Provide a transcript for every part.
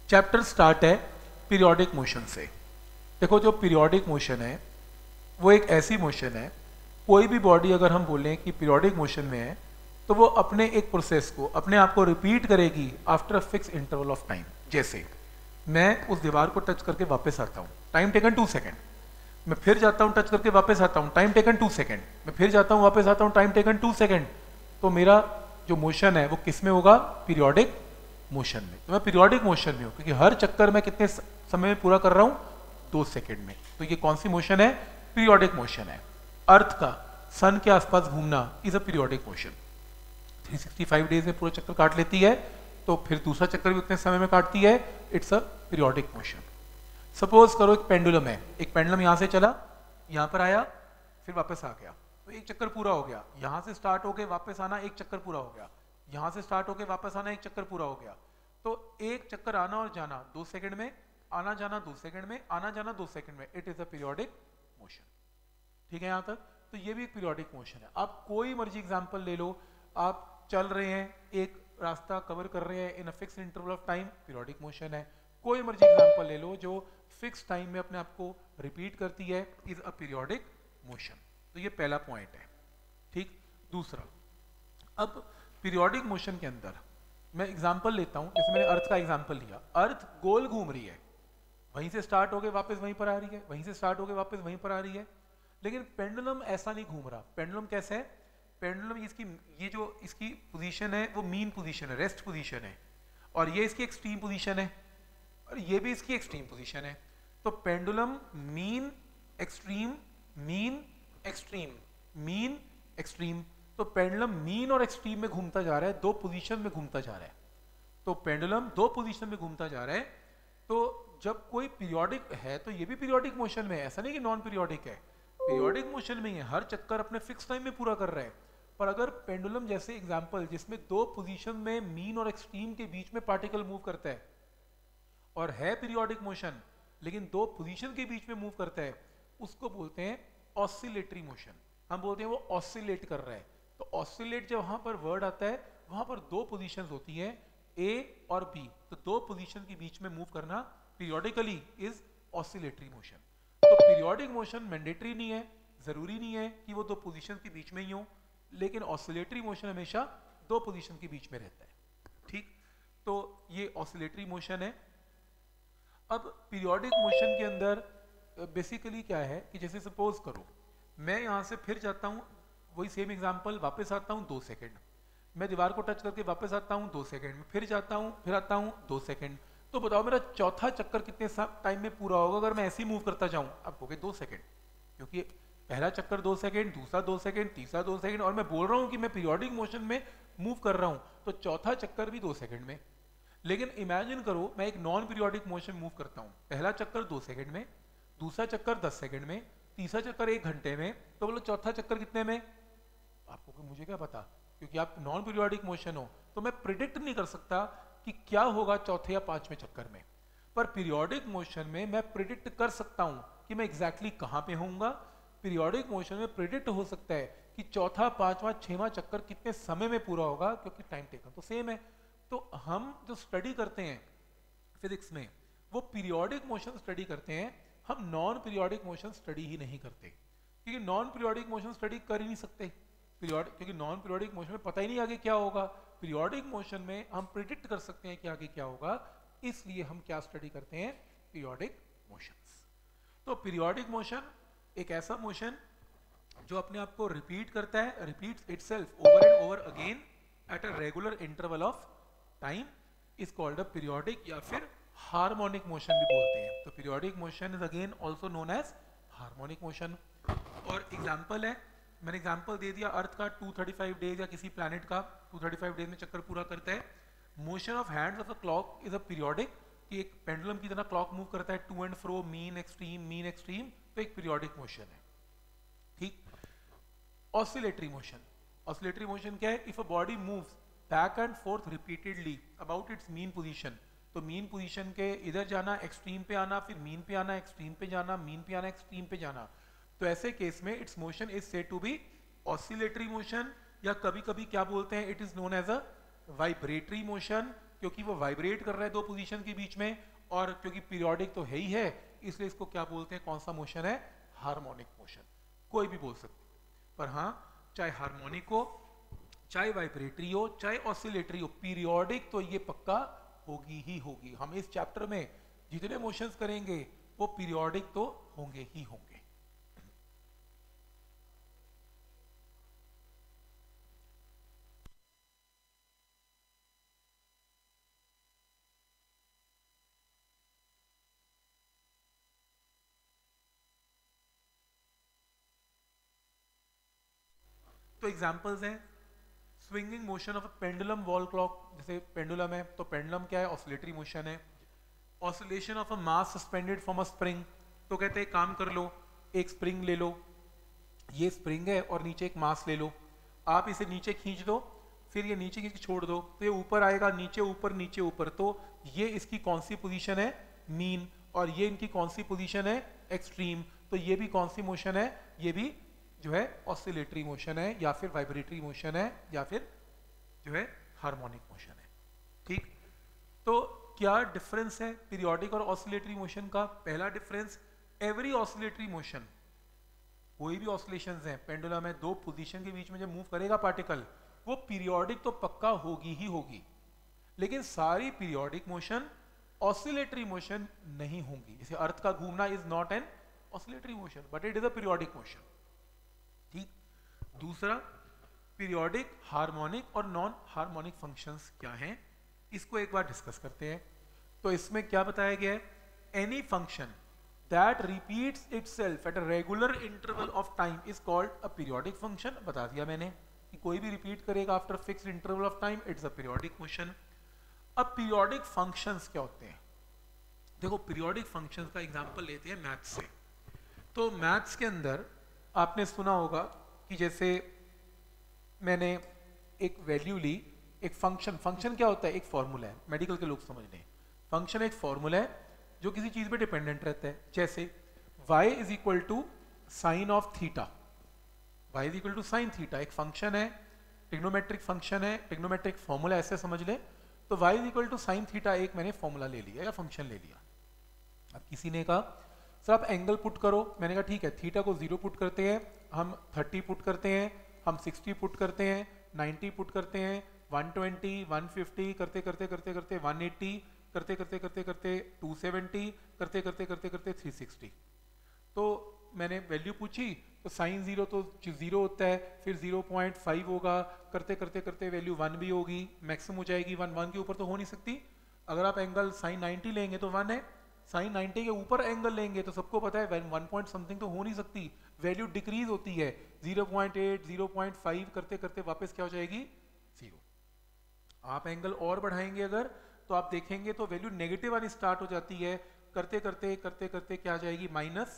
Chapter start है periodic motion से। देखो जो पीरियोडिक मोशन है वो एक ऐसी मोशन है, कोई भी बॉडी अगर हम बोलें कि पीरियोडिक मोशन में है तो वो अपने एक प्रोसेस को अपने आप को रिपीट करेगी after a fix interval of time. जैसे मैं उस दीवार को टच करके वापस आता हूँ, टाइम टेकन 2 सेकेंड, मैं फिर जाता हूँ टच करके वापस आता हूँ, टाइम टेकन 2 सेकेंड, मैं फिर जाता हूँ वापस आता हूँ, टाइम टेकन 2 सेकेंड। तो मेरा जो मोशन है वो किस में होगा? पीरियोडिक मोशन में। तो मैं पीरियोडिक मोशन में हूँ क्योंकि हर चक्कर मैं कितने समय में पूरा कर रहा हूँ? 2 सेकेंड में। तो ये कौन सी मोशन है? पीरियोडिक मोशन है। अर्थ का सन के आसपास घूमना is a periodic motion. 365 days में पूरा चक्कर काट लेती है, तो फिर दूसरा चक्कर भी उतने समय में काटती है। It's a periodic motion. Suppose करो एक पेंडुलम है, एक पेंडुलम यहां से चला, यहां पर आया, फिर वापस आ गया, तो एक चक्कर पूरा हो गया। यहां से स्टार्ट होके वापस आना, एक चक्कर पूरा हो गया। यहां से स्टार्ट होके वापस आना, एक चक्कर पूरा हो गया। तो एक चक्कर आना और जाना 2 सेकंड में, आना जाना 2 सेकंड में, आना जाना 2 सेकंड में। It is a periodic motion. ठीक है यहां तक? तो ये भी एक पीरियोडिक मोशन है। आप कोई मर्जी एग्जांपल ले लो, आप चल रहे हैं, एक रास्ता कवर कर रहे हैं in a fix interval of time, periodic motion है। कोई मर्जी एग्जांपल ले लो जो फिक्स टाइम में अपने आप को रिपीट करती है, इज अ पीरियोडिक मोशन। तो ये पहला पॉइंट है। ठीक। दूसरा, अब पीरियोडिक मोशन के अंदर मैं एग्जांपल लेता हूं, जैसे मैंने अर्थ का एग्जांपल लिया। अर्थ गोल घूम रही है, वहीं से स्टार्ट होके वापस वहीं पर आ रही है, वहीं से स्टार्ट होके वापस वहीं पर आ रही है। लेकिन पेंडुलम ऐसा नहीं घूम रहा। पेंडुलम कैसे है? पेंडुलम इसकी ये जो इसकी पोजीशन है वो मीन पोजीशन है, रेस्ट पोजीशन है, और ये इसकी एक्सट्रीम पोजीशन है, और ये भी इसकी एक्सट्रीम पोजीशन है। तो pendulum mean extreme, mean extreme, mean extreme. तो पेंडुलम मीन और एक्सट्रीम में घूमता जा रहा है, 2 पोजीशन में घूमता जा रहा है। तो पेंडुलम 2 पोजीशन में घूमता जा रहा है। तो जब कोई पीरियोडिक है तो ये भी पीरियोडिक मोशन में है, ऐसा नहीं कि नॉन पीरियोडिक है, पीरियोडिक मोशन में ही है, हर चक्कर अपने फिक्स टाइम में पूरा कर रहा है। पर अगर पेंडुलम जैसे एग्जांपल जिसमें 2 पोजीशन में मीन और एक्सट्रीम के बीच में पार्टिकल मूव करता है और है पीरियोडिक मोशन, लेकिन 2 पोजीशन के बीच में मूव करता है, उसको बोलते हैं ऑसिलेटरी मोशन। हम बोलते हैं वो ऑसिलेट कर रहा है। तो ऑसिलेट जब वहां पर वर्ड आता है, वहां पर 2 पोजीशंस होती हैं, ए और बी। तो 2 पोजीशन के बीच में मूव करना पीरियोडिकली इज ऑसिलेटरी मोशन। तो पीरियोडिक मोशन मैंडेटरी नहीं है, जरूरी नहीं है कि वो 2 पोजीशन के बीच में ही हो, लेकिन ऑसिलेटरी मोशन हमेशा 2 पोजीशन के बीच में रहता है। ठीक। तो ये ऑसिलेटरी मोशन है। अब पीरियोडिक मोशन के अंदर बेसिकली क्या है कि जैसे सपोज करो मैं यहां से फिर जाता हूं, वही सेम एग्जांपल, वापस आता हूं 2 सेकंड, मैं दीवार को टच करके वापस आता हूं 2 सेकंड में, फिर जाता हूं, फिर आता हूं 2 सेकंड। तो बताओ मेरा चौथा चक्कर कितने टाइम में पूरा होगा अगर मैं ऐसे ही मूव करता जाऊं? अब हो गए 2 सेकंड, क्योंकि पहला चक्कर 2 सेकंड, दूसरा 2 सेकंड, तीसरा 2 सेकंड, और मैं बोल रहा हूं कि मैं पीरियोडिक मोशन में मूव कर रहा हूं, तो चौथा चक्कर भी 2 सेकंड में। लेकिन इमेजिन करो मैं एक नॉन पीरियोडिक मोशन मूव करता हूं, पहला चक्कर 2 सेकंड में, दूसरा चक्कर 10 सेकंड में, तीसरा चक्कर 1 घंटे में, तो बोलो चौथा चक्कर कितने में? आपको मुझे क्या पता, क्योंकि आप नॉन पीरियोडिक मोशन हो, तो मैं प्रिडिक्ट नहीं कर सकता कि क्या होगा चौथे या 5वें चक्कर में। पर पीरियोडिक मोशन में मैं प्रिडिक्ट कर सकता हूं कि मैं एग्जैक्टली कहां पे होऊंगा। पीरियोडिक मोशन में प्रिडिक्ट हो सकता है कि चौथा, 5वां, 6वां चक्कर कितने समय में पूरा होगा, क्योंकि टाइम टेकन तो सेम है। तो हम जो स्टडी करते हैं फिजिक्स में वो पीरियोडिक मोशन स्टडी करते हैं, हम नॉन पीरियोडिक मोशन स्टडी ही नहीं करते, क्योंकि नॉन पीरियोडिक मोशन स्टडी कर ही नहीं सकते क्योंकि नॉन पीरियोडिक मोशन में पता ही नहीं आगे क्या होगा। पीरियोडिक मोशन में हम प्रिडिक्ट कर सकते हैं कि आगे क्या होगा, इसलिए हम क्या स्टडी करते हैं? Periodic motions. तो पीरियोडिक मोशन एक ऐसा मोशन जो अपने आप को रिपीट करता है, repeats itself over and over again at a regular interval of time, is called a periodic या फिर हार्मोनिक मोशन भी बोलते हैं। तो periodic motion is again also known as harmonic motion. और एग्जाम्पल है, मैंने एग्जाम्पल दे दिया अर्थ का 235 डेज या किसी प्लैनेट का 235 डेज में चक्कर पूरा करता है। Motion of hands of a clock is a periodic, कि एक पेंडुलम की तरह क्लॉक मूव करता है to and fro, mean extreme, तो एक पीरियोडिक मोशन है। ठीक। ऑसिलेटरी मोशन, ऑसिलेटरी मोशन क्या है? If a body moves back and forth repeatedly about its mean position, तो मीन पोजीशन के इधर जाना, एक्सट्रीम पे आना, फिर मीन पे आना, एक्सट्रीम पे जाना, मीन पे आना, एक्सट्रीम पे जाना, तो ऐसे केस में its motion is said to be oscillatory motion, या कभी कभी क्या बोलते हैं, it is known as a vibratory motion, क्योंकि वो वाइब्रेट कर रहा है दो पोजीशन के बीच में, और क्योंकि पीरियोडिक तो है ही है, इसलिए इसको क्या बोलते हैं, कौन सा मोशन है, हार्मोनिक मोशन। कोई भी बोल सकते, पर हाँ चाहे हार्मोनिक हो, चाहे वाइब्रेटरी हो, चाहे ऑसिलेटरी हो, पीरियोडिक तो ये पक्का होगी ही होगी। हम इस चैप्टर में जितने मोशंस करेंगे वो पीरियोडिक तो होंगे ही होंगे। तो एग्जांपल्स हैं, swinging motion of a pendulum wall clock, जैसे पेंडुलम है तो पेंडुलम क्या है, ऑसिलेटरी मोशन है। Oscillation of a mass suspended from a spring, तो कहते हैं काम कर लो, एक स्प्रिंग ले लो, ये स्प्रिंग है और नीचे एक मास ले लो, आप इसे नीचे खींच दो, फिर ये नीचे खींच के छोड़ दो तो ये ऊपर आएगा, नीचे ऊपर नीचे ऊपर, तो ये इसकी कौन सी पोजीशन है, मीन, और ये इनकी कौन सी पोजीशन है, एक्सट्रीम, तो ये भी कौन सी मोशन है, ये भी जो है ऑसिलेटरी मोशन है, या फिर वाइब्रेटरी मोशन है, या फिर जो है हार्मोनिक मोशन है। ठीक, तो क्या डिफरेंस है पीरियोडिक और ऑसिलेटरी मोशन का? पहला डिफरेंस, एवरी ऑसिलेटरी मोशन, कोई भी ऑसिलेशंस हैं, पेंडुलम है, दो पोजीशन के बीच में जब मूव करेगा पार्टिकल, वो पीरियोडिक तो पक्का होगी ही होगी, लेकिन सारी पीरियोडिक मोशन ऑसिलेटरी मोशन नहीं होंगी। जैसे अर्थ का घूमना is not an oscillatory motion but it is a periodic motion. ठीक, दूसरा, पीरियोडिक, हार्मोनिक और नॉन हार्मोनिक फंक्शंस क्या हैं, इसको एक बार डिस्कस करते हैं। तो इसमें क्या बताया गया है, any function that repeats itself at a regular interval of time is called a periodic function. बता दिया मैंने कि कोई भी रिपीट करेगा after fixed interval of time, it's a periodic motion. अब पीरियोडिक फंक्शंस क्या होते हैं? देखो, पीरियोडिक फंक्शंस का एग्जांपल लेते हैं मैथ्स से। तो मैथ्स के अंदर आपने सुना होगा कि जैसे मैंने एक वैल्यू ली, एक फंक्शन, फंक्शन क्या होता है, एक फॉर्मूला है, मेडिकल के लोग समझ लें, फंक्शन एक फॉर्मूला है जो किसी चीज पे डिपेंडेंट रहता है। जैसे y is equal to sine of theta, y is equal to sine theta एक फंक्शन है, ट्रिग्नोमेट्रिक फंक्शन है, ट्रिग्नोमेट्रिक फॉर्मूला ऐसे समझ ले। तो y is equal to sine theta एक मैंने फॉर्मूला ले लिया या फंक्शन ले लिया। अब किसी ने कहा सर आप एंगल पुट करो, मैंने कहा ठीक है, थीटा को 0 पुट करते हैं, हम 30 पुट करते हैं, हम 60 पुट करते हैं, 90 पुट करते हैं, 120, 150 करते करते करते करते 180 करते करते करते करते 270 करते करते करते करते 360। तो मैंने वैल्यू पूछी, तो साइन 0 तो 0 होता है, फिर 0.5 होगा, करते करते करते वैल्यू 1 भी होगी, मैक्सिमम हो जाएगी 1 के ऊपर तो हो नहीं सकती। अगर आप एंगल साइन 90 लेंगे तो 1 है, साइन 90 के ऊपर एंगल लेंगे तो सबको पता है 1 पॉइंट समथिंग तो हो नहीं सकती, वैल्यू डिक्रीज होती है, 0.8 0.5 करते करते वापस क्या हो जाएगी, 0। आप एंगल और बढ़ाएंगे अगर, तो आप देखेंगे तो वैल्यू नेगेटिव वाली स्टार्ट हो जाती है, करते करते करते करते क्या आ जाएगी,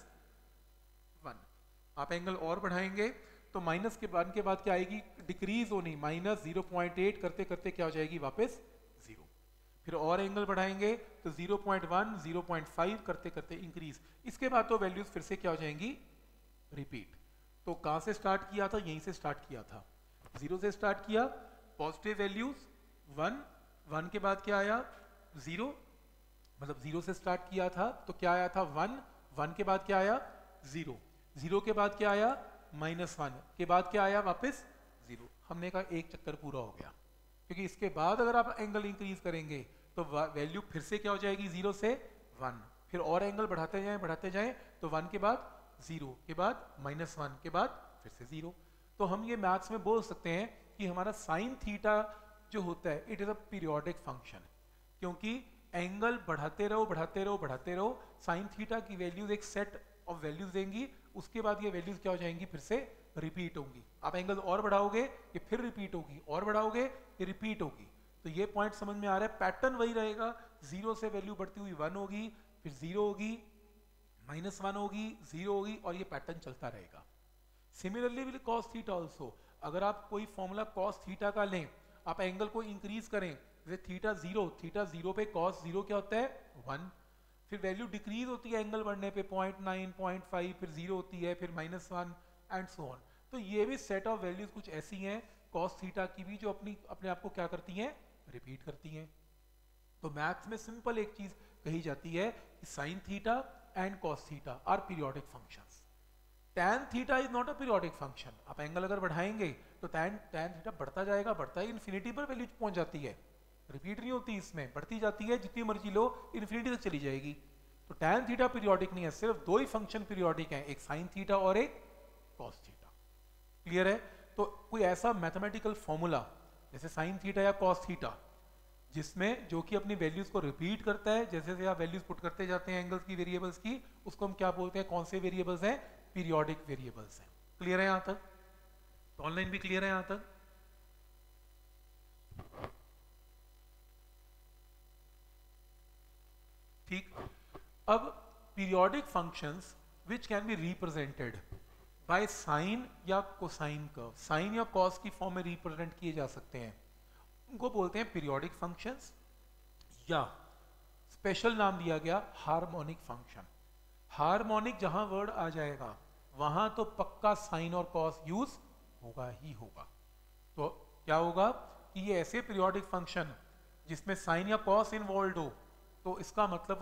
-1। आप एंगल और बढ़ाएंगे तो माइनस के बाद क्या आएगी, डिक्रीज होनी, -0.8 करते करते क्या हो जाएगी, वापस 0। फिर और एंगल बढ़ाएंगे तो 0.1 0.5 करते करते इंक्रीज, इसके बाद तो वैल्यूज फिर से क्या हो जाएंगी, रिपीट। तो कहां से स्टार्ट किया था, यहीं से स्टार्ट किया था, 0 से स्टार्ट किया, पॉजिटिव वैल्यूज 1, 1 के बाद क्या आया 0, मतलब 0 से स्टार्ट किया था तो क्या आया था 1, 1 के बाद क्या आया 0, 0 के बाद क्या आया -1 के बाद क्या आया वापस 0। हमने कहा एक चक्कर पूरा हो गया, क्योंकि इसके बाद अगर आप एंगल इंक्रीज करेंगे तो वैल्यू फिर से क्या हो जाएगी, 0 से 1, फिर और एंगल बढ़ाते जाएं तो 1 के बाद 0 के बाद -1 के बाद फिर से 0। तो हम ये मैथ्स में बोल सकते हैं कि हमारा साइन थीटा जो होता है it is a periodic function, क्योंकि एंगल बढ़ाते रहो बढ़ाते रहो बढ़ाते रहो, साइन थीटा की वैल्यूज एक सेट ऑफ वैल्यूज देंगी, उसके बाद ये वैल्यूज क्या हो जाएंगी, फिर से रिपीट होंगी। आप एंगल और बढ़ाओगे ये फिर रिपीट होगी, और बढ़ाओगे ये रिपीट होगी। तो ये पॉइंट समझ में आ रहा है, पैटर्न वही रहेगा, 0 से वैल्यू बढ़ती हुई 1 होगी, फिर 0 होगी, -1 होगी, 0 होगी, और ये पैटर्न चलता रहेगा। Similarly with cos theta also, अगर आप कोई फॉर्मूला कॉस थीटा का लें, आप एंगल को इंक्रीज करें, जैसे थीटा 0 पे कॉस 0 क्या होता है 1, फिर वैल्यू डिक्रीज होती है एंगल बढ़ने पे 0.9 0.5, फिर 0 होती है, फिर -1 एंड सो ऑन। तो ये भी सेट ऑफ वैल्यूज कुछ ऐसी हैं कॉस थीटा की भी जो अपने आप को क्या करती हैं, रिपीट करती हैं। तो मैथ्स में सिंपल एक चीज कही जाती है कि sine theta and cos theta are periodic functions. tan theta is not a periodic function. आप एंगल अगर बढ़ाएंगे तो tan थीटा बढ़ता जाएगा, बढ़ता ही इन्फिनिटी पर वैल्यू पहुंच जाती है, रिपीट नहीं होती, इसमें बढ़ती जाती है, जितनी मर्जी लो इन्फिनिटी तक चली जाएगी। तो tan थीटा पीरियोडिक नहीं है, सिर्फ दो ही फंक्शन पीरियोडिक हैं, एक साइन थीटा और एक कॉस थीटा। क्लियर है? तो कोई ऐसा मैथमेटिकल फॉर्मूला जैसे साइन थीटा या कॉस थीटा जिसमें जो कि अपनी वैल्यूज को रिपीट करता है, जैसे जैसे आप वैल्यूज पुट करते जाते हैं एंगल्स की, वेरिएबल्स की, उसको हम क्या बोलते हैं? कौन से वेरिएबल्स हैं? पीरियोडिक वेरिएबल्स हैं। क्लियर है यहां तक? तो ऑनलाइन भी क्लियर है यहां तक? ठीक। अब periodic functions which can be represented by sine या कोसाइन कर्व, साइन या कॉस की फॉर्म में रिप्रेजेंट किए जा सकते हैं, उनको बोलते हैं पीरियोडिक फंक्शंस, या स्पेशल नाम दिया गया हार्मोनिक फंक्शन। हार्मोनिक जहां वर्ड आ जाएगा वहां तो पक्का साइन और कॉस यूज होगा ही होगा। तो क्या होगा कि ये ऐसे पीरियोडिक फंक्शन जिसमें साइन या कॉस इन्वॉल्व हो, तो इसका मतलब वो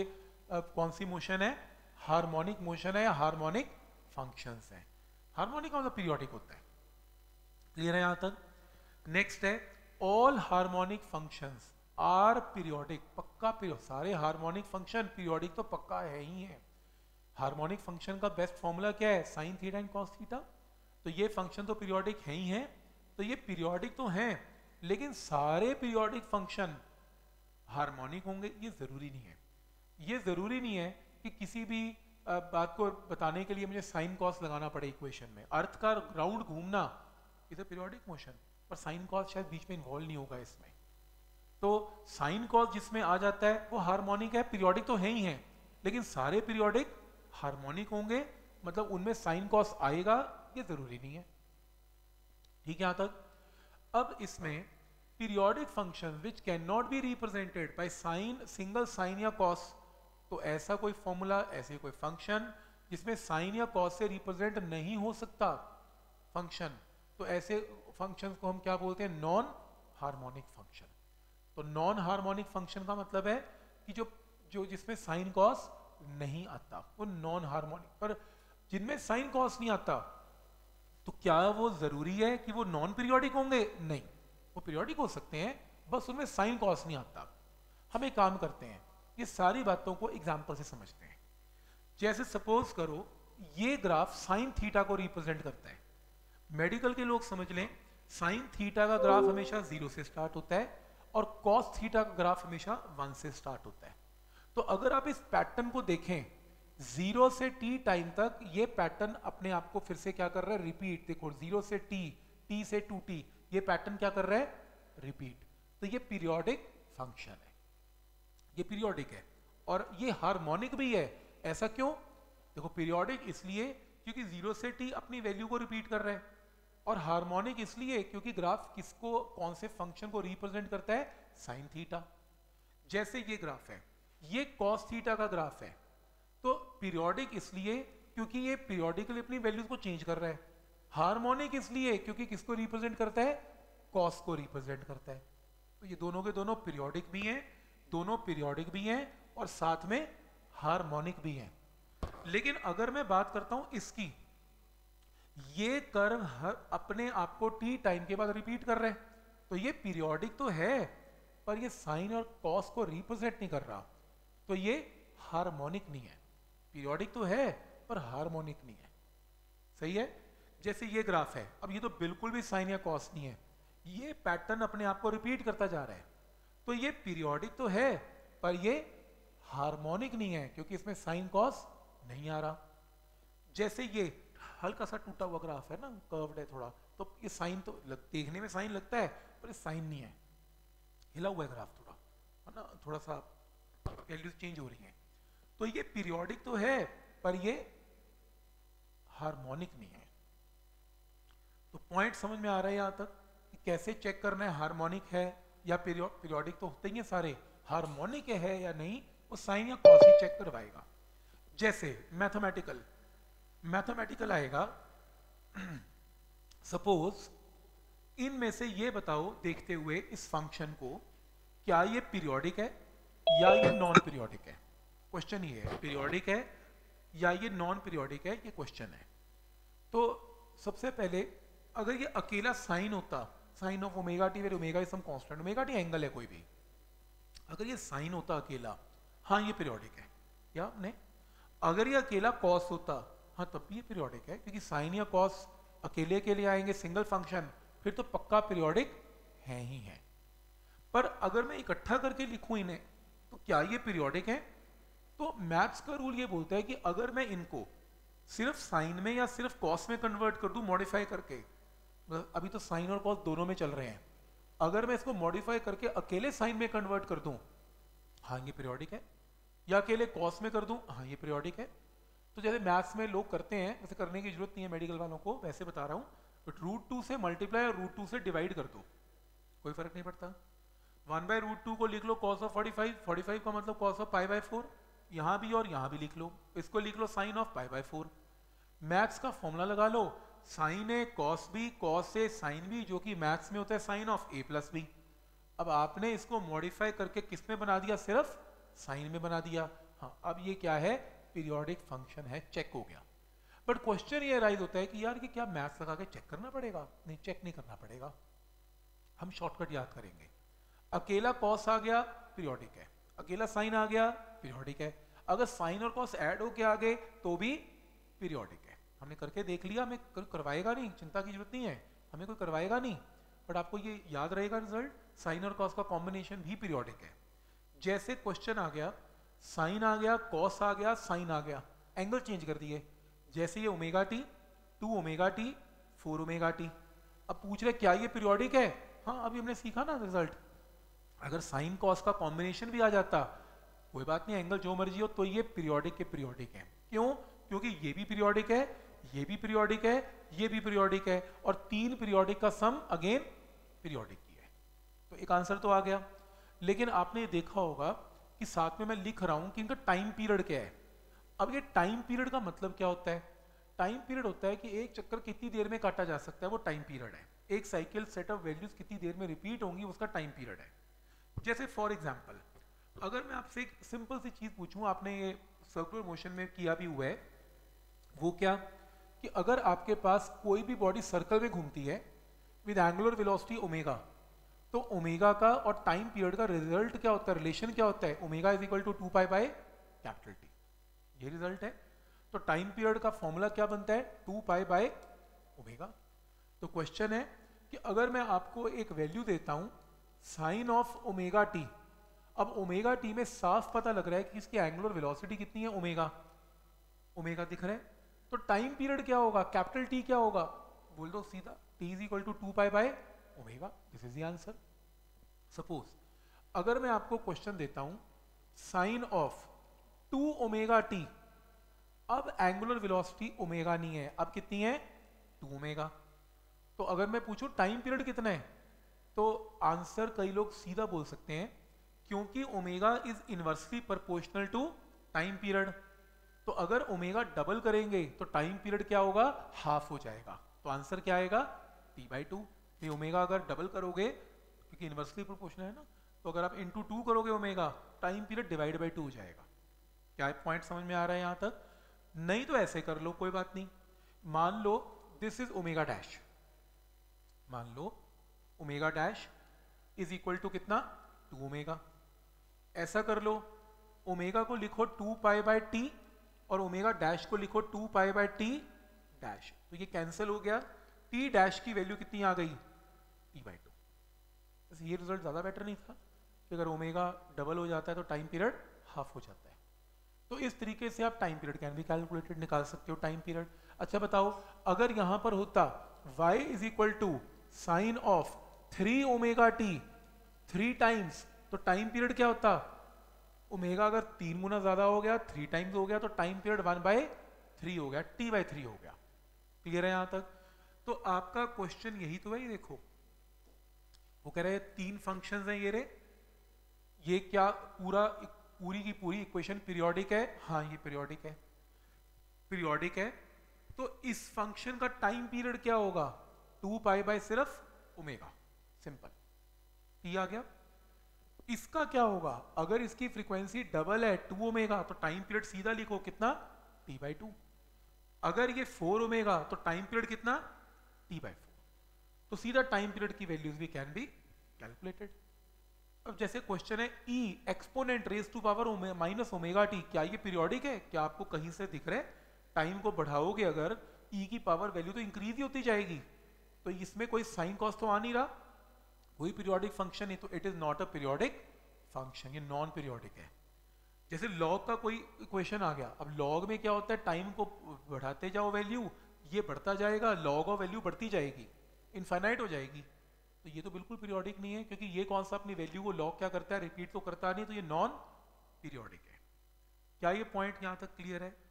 कौन सी मोशन है? हार्मोनिक मोशन है या हार्मोनिक फंक्शंस है। हार्मोनिक का मतलब पीरियोडिक होता है। क्लियर है यहां तक? नेक्स्ट है all harmonic functions are periodic, पक्का पीरियोडिक, सारे हार्मोनिक फंक्शन पीरियोडिक तो पक्का है ही है। हार्मोनिक फंक्शन का बेस्ट फॉर्मूला क्या है? Sine theta and cos theta. तो ये फंक्शन तो पीरियोडिक है ही है, तो ये पीरियोडिक तो हैं, लेकिन सारे पीरियोडिक फंक्शन हार्मोनिक होंगे ये जरूरी नहीं है। ये जरूरी नहीं है कि किसी भी बात को बताने के लिए मुझे साइन कॉस लगाना पड़े इक्वेशन में। अर्थ का राउंड घूमना इज अ पीरियोडिक मोशन, पर साइन कॉस शायद बीच में इन्वॉल्व नहीं होगा इसमें। तो साइन कॉस जिसमें आ जाता है वो हार्मोनिक है, पीरियोडिक तो है ही है, लेकिन सारे पीरियोडिक हार्मोनिक होंगे, मतलब उनमें साइन कॉस आएगा ये जरूरी नहीं है। ठीक है यहां तक? अब इसमें periodic function which can not be represented by sine, single sine या कॉस, तो ऐसा कोई फॉर्मूला, ऐसे कोई फंक्शन जिसमें साइन या कॉस से रिप्रेजेंट नहीं हो सकता फंक्शन, तो ऐसे फंक्शन को हम क्या बोलते हैं? Non harmonic function. तो नॉन हार्मोनिक फंक्शन का मतलब है कि जो जिसमें साइन कॉस नहीं आता वो नॉन हार्मोनिक। पर जिनमें साइन कॉस नहीं आता तो क्या वो जरूरी है कि वो नॉन पीरियोडिक होंगे? नहीं, वो पीरियोडिक हो सकते हैं, बस उनमें साइन कॉस नहीं आता। हम एक काम करते हैं, ये सारी बातों को एग्जाम्पल से समझते हैं। जैसे सपोज करो ये ग्राफ साइन थीटा को रिप्रेजेंट करता है। मेडिकल के लोग समझ लें, साइन थीटा का ग्राफ हमेशा 0 से स्टार्ट होता है और कॉस थीटा का ग्राफ हमेशा 1 से स्टार्ट होता है। तो अगर आप इस पैटर्न को देखें 0 से t टाइम तक, ये पैटर्न अपने आप को फिर से क्या कर रहा है? रिपीट। देखो 0 से t से 2t, ये पैटर्न क्या कर रहा है? रिपीट। तो ये पीरियोडिक फंक्शन है, ये पीरियोडिक है और ये हार्मोनिक भी है। ऐसा क्यों? देखो पीरियोडिक इसलिए क्योंकि 0 से t अपनी वैल्यू को रिपीट कर रहा है, और हार्मोनिक इसलिए क्योंकि ग्राफ किसको, कौन से फंक्शन को रिप्रेजेंट करता है? Sine theta. जैसे ये ग्राफ है, ये कॉस थीटा का ग्राफ है, तो पीरियोडिक इसलिए क्योंकि ये पीरियोडिकली अपनी वैल्यूज को चेंज कर रहा है। हार्मोनिक इसलिए क्योंकि किसको रिप्रेजेंट करता है? कॉस को रिप्रेजेंट करता है। तो ये दोनों के दोनों पीरियोडिक भी हैं, दोनों पीरियोडिक भी हैं और साथ में हार्मोनिक भी हैं। लेकिन अगर मैं बात करता हूं इसकी, ये कर्व अपने आप को t टाइम के बाद रिपीट कर रहे हैं, तो ये पीरियोडिक तो है पर ये साइन और कॉस को रिप्रेजेंट नहीं कर रहा, तो ये हार्मोनिक नहीं है। पीरियोडिक तो है पर हार्मोनिक नहीं है। सही है? जैसे ये ग्राफ है, अब ये तो बिल्कुल भी साइन या कॉस नहीं है, ये पैटर्न अपने आप को रिपीट करता जा रहा है, तो ये पीरियोडिक तो है पर ये हार्मोनिक नहीं है क्योंकि इसमें साइन कॉस नहीं आ रहा। जैसे ये हल्का सा टूटा हुआ ग्राफ है ना, कर्व्ड है थोड़ा, तो ये साइन तो देखने में साइन लगता है पर ये साइन नहीं है, हिला हुआ है ग्राफ थोड़ा, है ना, थोड़ा सा वैल्यूज चेंज हो रही हैं। तो ये पीरियोडिक तो है पर ये हार्मोनिक नहीं है। तो पॉइंट समझ में आ रहा है यहां तक कि कैसे चेक करना है हार्मोनिक है या पीरियोडिक? तो होते ही हैं सारे, हार्मोनिक है या नहीं वो साइन या कॉस ही चेक करवाएगा। जैसे मैथमेटिकल आएगा, सपोज इनमें से ये बताओ देखते हुए इस फंक्शन को क्या ये पीरियोडिक है या ये नॉन पीरियोडिक है। क्वेश्चन ये है, पीरियोडिक है या ये नॉन पीरियोडिक है, ये क्वेश्चन है। तो सबसे पहले अगर ये अकेला साइन होता, sine of omega t where omega is some constant, omega t angle है कोई भी, अगर ये साइन होता अकेला, हाँ ये पीरियोडिक है। क्या नहीं, अगर ये अकेला कॉस होता, हाँ तब भी ये पीरियोडिक है, क्योंकि साइन या कॉस अकेले के लिए आएंगे सिंगल फंक्शन, फिर तो पक्का पीरियोडिक है ही है। पर अगर मैं इकट्ठा करके लिखूं इन्हें, तो क्या ये पीरियोडिक है। तो मैथ्स का रूल ये बोलता है कि अगर मैं इनको सिर्फ साइन में या सिर्फ कॉस में कन्वर्ट कर दूं मॉडिफाई करके, अभी तो साइन और कॉस दोनों में चल रहे हैं, अगर मैं इसको मॉडिफाई करके अकेले साइन में कन्वर्ट कर दूं, हाँ ये पीरियोडिक है, या अकेले कॉस में कर दूं, हाँ ये पीरियोडिक है। तो जैसे मैथ्स में लोग करते हैं, वैसे करने की जरूरत नहीं है मेडिकल वालों को, वैसे बता रहा हूं, बट √2 से मल्टीप्लाई और √2 से डिवाइड कर दो, कोई फर्क नहीं पड़ता। 1/√2 को लिख लो कॉस ऑफ 45, 45 का मतलब कॉस ऑफ π/4, यहां भी और यहां भी लिख लो, इसको लिख लो साइन ऑफ π/4। मैथ्स का फॉर्मूला लगा लो, sine A cos B, cos A sine B, जो कि मैथ्स में होता है साइन ऑफ a+b। अब आपने इसको मॉडिफाई करके किस में बना दिया, सिर्फ साइन में बना दिया। हाँ अब ये क्या है, पीरियोडिक फंक्शन है, चेक हो गया। बट क्वेश्चन ये राइज होता है कि यार कि क्या मैथ्स लगा के चेक करना पड़ेगा, नहीं चेक नहीं करना पड़ेगा, हम शॉर्टकट याद करेंगे। अकेला कॉस आ गया पीरियोडिक है, अकेला साइन आ गया पीरियोडिक है, अगर साइन और कॉस ऐड होके आ गए तो भी पीरियोडिक है। हमने करके देख लिया, हमें करवाएगा नहीं, चिंता की जरूरत नहीं है, हमें कोई करवाएगा नहीं, बट आपको ये याद रहेगा रिजल्ट, साइन और कॉस का कॉम्बिनेशन भी पीरियोडिक है। जैसे क्वेश्चन आ गया, साइन आ गया, कॉस आ गया, साइन आ गया, एंगल चेंज कर दिए, जैसे ये omega t, 2 omega t, 4 omega t. अब पूछ रहे क्या ये पीरियोडिक है, हाँ अभी हमने सीखा ना रिजल्ट, अगर साइन कॉस का कॉम्बिनेशन भी आ जाता, कोई बात नहीं, एंगल जो मर्जी हो, तो ये पीरियोडिक के पीरियोडिक है। क्यों, क्योंकि ये भी पीरियोडिक है, ये भी पीरियोडिक है, ये भी पीरियोडिक है, और 3 पीरियोडिक का सम अगेन पीरियोडिक की है। तो एक आंसर तो आ गया। लेकिन आपने ये देखा होगा कि साथ में मैं लिख रहा हूं कि इनका टाइम पीरियड क्या है। अब ये टाइम पीरियड का मतलब क्या होता है, टाइम पीरियड होता है कि एक चक्कर कितनी देर में काटा जा सकता है, वो टाइम पीरियड है। एक साइकिल सेट ऑफ वैल्यूज कितनी देर में रिपीट होंगी, उसका टाइम पीरियड है। जैसे फॉर एग्जाम्पल, अगर मैं आपसे एक सिंपल सी चीज पूछूं, आपने ये सर्कुलर मोशन में किया भी हुआ है, वो क्या कि अगर आपके पास कोई भी बॉडी सर्कल में घूमती है विद एंगुलर वेलोसिटी ओमेगा, तो ओमेगा का और टाइम पीरियड का रिजल्ट क्या होता है, रिलेशन क्या होता है, omega is equal to 2π/T, ये रिजल्ट है। तो टाइम पीरियड का फॉर्मूला क्या बनता है, 2π/ओमेगा। तो क्वेश्चन है कि अगर मैं आपको एक वैल्यू देता हूं साइन ऑफ ओमेगा टी, अब ओमेगा टी में साफ पता लग रहा है कि इसकी एंगुलर वेलोसिटी कितनी है, ओमेगा, ओमेगा दिख रहा है, तो टाइम पीरियड क्या होगा, कैपिटल टी क्या होगा, बोल दो सीधा, टी इज इक्वल टू 2π/ओमेगा, this is the answer. Suppose अगर मैं आपको क्वेश्चन देता हूं साइन ऑफ 2 ओमेगा टी, अब एंगुलर वेलोसिटी ओमेगा नहीं है, अब कितनी है, 2 ओमेगा। तो अगर मैं पूछूं टाइम पीरियड कितना है, तो आंसर कई लोग सीधा बोल सकते हैं, क्योंकि omega is inversely proportional to time period. तो अगर ओमेगा डबल करेंगे तो टाइम पीरियड क्या होगा, हाफ हो जाएगा। तो आंसर क्या आएगा, T/2। ये ओमेगा अगर डबल करोगे, क्योंकि इनवर्सली प्रोपोर्शनल है ना, तो अगर आप इंटू 2 करोगे omega, time period divide by 2 हो जाएगा। क्या पॉइंट समझ में आ रहा है यहां तक, नहीं तो ऐसे कर लो, कोई बात नहीं। मान लो दिस इज ओमेगा डैश, मान लो omega dash is equal to कितना, 2 ओमेगा। ऐसा कर लो, ओमेगा को लिखो 2π/T और ओमेगा डैश को लिखो 2π/T डैश, तो ये कैंसिल हो गया, T डैश की वैल्यू कितनी आ गई, T/2। ये रिजल्ट ज्यादा बेटर नहीं था कि अगर ओमेगा डबल हो जाता है तो टाइम पीरियड हाफ हो जाता है। तो इस तरीके से आप time period can be calculated निकाल सकते हो, टाइम पीरियड। अच्छा बताओ, अगर यहां पर होता y is equal to sine of 3 omega t 3 times, तो टाइम पीरियड क्या होता, ओमेगा अगर 3 गुना ज्यादा हो गया, 3 टाइम्स हो गया, तो टाइम पीरियड 1/3 हो गया, T/3 हो गया। क्लियर है यहां तक। तो आपका क्वेश्चन यही तो है, ये देखो वो कह रहे हैं 3 फंक्शंस हैं ये रे, ये क्या पूरी की पूरी इक्वेशन पीरियोडिक है, हाँ ये पीरियोडिक है, पीरियोडिक है। तो इस फंक्शन का टाइम पीरियड क्या होगा, 2π/सिर्फ ओमेगा, सिंपल, T आ गया। इसका क्या होगा, अगर इसकी फ्रीक्वेंसी डबल है 2 ओमेगा तो टाइम पीरियड सीधा लिखो कितना, t/2। अगर ये 4 ओमेगा तो टाइम पीरियड कितना, t/4। तो सीधा टाइम पीरियड की वैल्यूज भी कैन बी कैलकुलेटेड। अब जैसे क्वेश्चन है e exponent raise to power minus omega t, क्या ये पीरियोडिक है, क्या आपको कहीं से दिख रहा है, टाइम को बढ़ाओगे अगर e की पावर वैल्यू तो इंक्रीज ही होती जाएगी, तो इसमें कोई साइन कॉस तो आ नहीं रहा, वही पीरियोडिक फंक्शन है, तो it is not a periodic function, ये नॉन पीरियोडिक है। जैसे लॉग का कोई इक्वेशन आ गया, अब लॉग में क्या होता है, टाइम को बढ़ाते जाओ वैल्यू, ये बढ़ता जाएगा, लॉग ऑफ वैल्यू बढ़ती जाएगी, इनफाइनाइट हो जाएगी, तो ये तो बिल्कुल पीरियोडिक नहीं है, क्योंकि ये कौन सा अपनी वैल्यू को लॉग क्या करता है, रिपीट तो करता नहीं, तो ये नॉन पीरियोडिक है। क्या ये पॉइंट यहां तक क्लियर है?